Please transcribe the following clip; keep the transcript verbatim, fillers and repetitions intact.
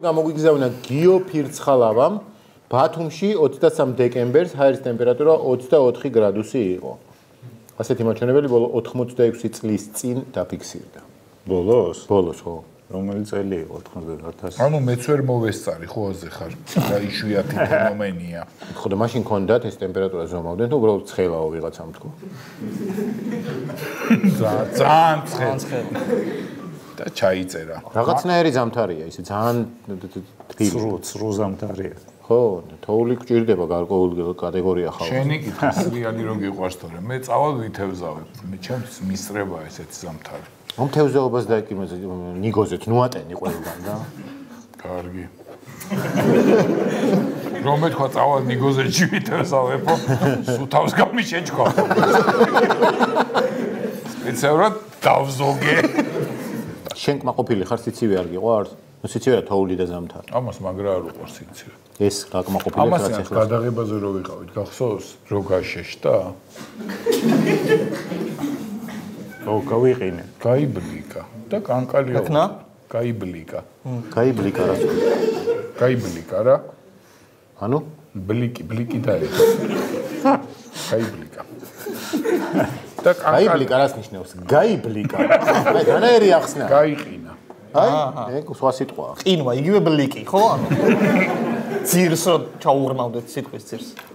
გამოგვიგზავნა გიოფირცხალავამ ბათუმში ოცდასამ დეკემბერს ჰაერის ტემპერატურა ოცდაოთხი გრადუსი იყო. ასეთი მაჩვენებელი ბოლო ოთხმოცდაექვსი წლის წინ დაფიქსირდა. ბოლოს? ბოლოს, ხო. რომელი წელი იყო ოთხმოცდაათი ათასი? ანუ მეც ვერ მოვესწარი ხო აზე ხარ და იშვიათი ფენომენია. ხო და მაშინ ქონდათ ეს ტემპერატურა ზომავდნენ თუ უბრალოდ ცხელაო ვიღაცამ თქო. ძალიან ცხელი. და ჩაიწერა. რაღაცნაირი ზამთარია, ისე ძალიან თბილი. ცრუ, ცრუ ზამთარია. ხო, თოვლი გჭირდება გარკვეული კატეგორია ხალხს. შენი კითხვა სრიალი რო გიყვარს თორე მე წავალ ვითევზავებ. მე ჩემს მისწრება ესეთი ზამთარი. ამ თევზაობას და იმაზე ნიგოზეთ ნუატენი ყველგან და კარგი. რომ მეთქვა წავალ ნიგოზეთში ვითევზავებო, სუთავს გამიშეჭქვა. სპეციალურად დავზოგე. შენ კმაყოფილი ხარ სიცივე არ გიყვარს? ნუ სიცივე რა თოვლი და ზამთარი. ამას მაგრა არ უყვარს სიცივე. ეს რა კმაყოფილი ამას გადაღებაზე რო ვიყავით, გახსოვს, რო გაშეშდა? ო, გავიყინე. გაიბლიკა და კანკალიო. აკნა? გაიბლიკა. გაიბლიკა რა. გაიბლიკა რა. ანუ ბლიკი, ბლიკი დაეცა. გაიბლიკა. და გაიბლიკა რას ნიშნავს? გაიბლიკა. აი, განაერი ახსნა. გაიყინა. აი, ეგ სხვა სიტყვაა. ყინვა, იგივე ბლიკი, ხო? ანუ ძირს რო ჩაუღრმავდეთ სიტყვის ძირს.